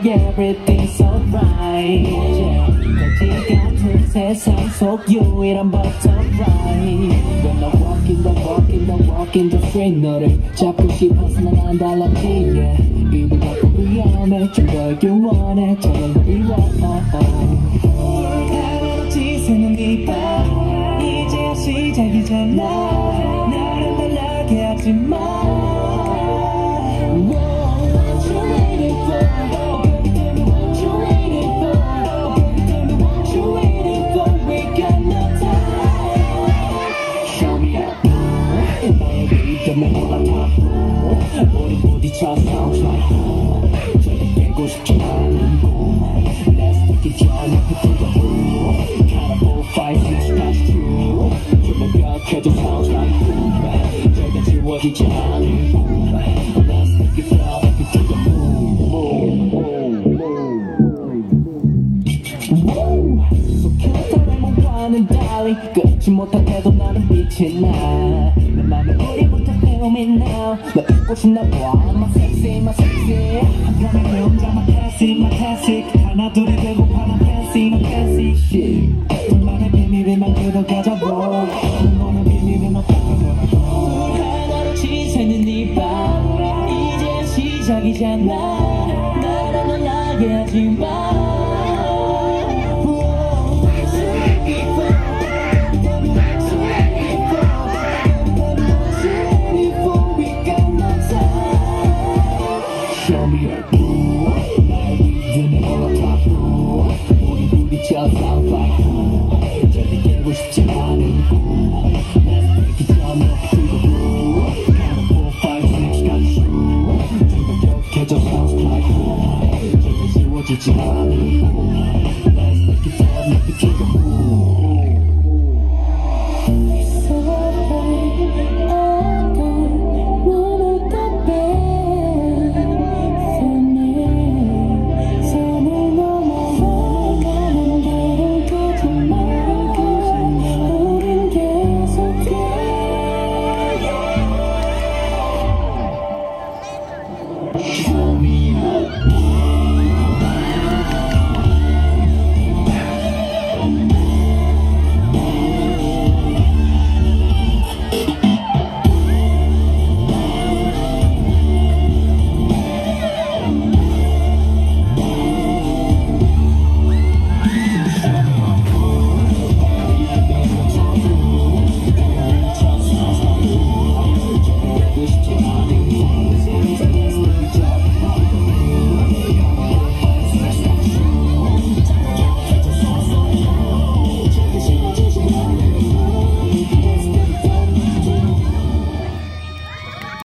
like everything's alright 거지 같은 세상 속 유일한 butterfly When I walk in the street 너를 잡고 싶어서 난 안 달라지게 이리 갖고 위험해 좀 덜 원해 저런 미워 불타는 지새는 네밤 이제야 시작이잖아 나를 말라게 하지마 우리 부딪혀 sounds like home 절대 깨고 싶지 않은 꿈 Let's take it down up to the roof Count up 4, 5, 6, that's true 좀 완벽해도 sounds like home 절대 지워지지 않은 꿈 Let's take it down up to the roof 속해서 몸과는 달리 끊지 못한 태도 나는 빛이 나내 맘에 우리부터 feel me now 너 잊고 싶나 봐 My sexy 한편의 내 혼자 my classic 하나 둘이 되고 파는 fancy shit 둘만의 비밀만 들어가자고 너는 비밀은 없다고 하나로 지새는 이밤 이제야 시작이잖아 나를 놀라게 하지마 Sounds like home 절대 깨고 싶지 않은 꿈 Let's take it down up to the roof Count up 4, 5, 6, got you 좀 완벽해져 sounds like home 절대 지워지지 않은 꿈 Let's take it down up to the roof